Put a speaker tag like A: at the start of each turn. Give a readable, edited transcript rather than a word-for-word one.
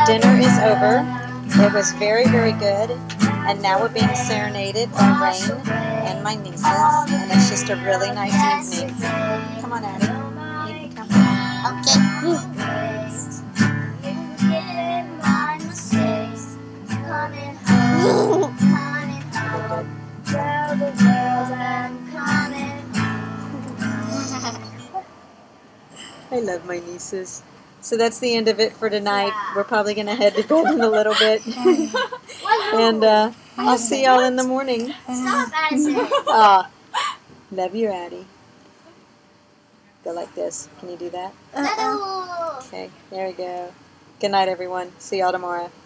A: dinner is over. It was very, very good. And now we're being serenaded by Rayne and my nieces. And it's just a really nice evening. Come on, Addie. You can come. I love my nieces. So that's the end of it for tonight. Yeah. We're probably going to head to bed in a little bit. And I'll see y'all in the morning.
B: Stop, Addison.
A: Love you, Addie. Go like this. Can you do that? Okay, there we go. Good night, everyone. See y'all tomorrow.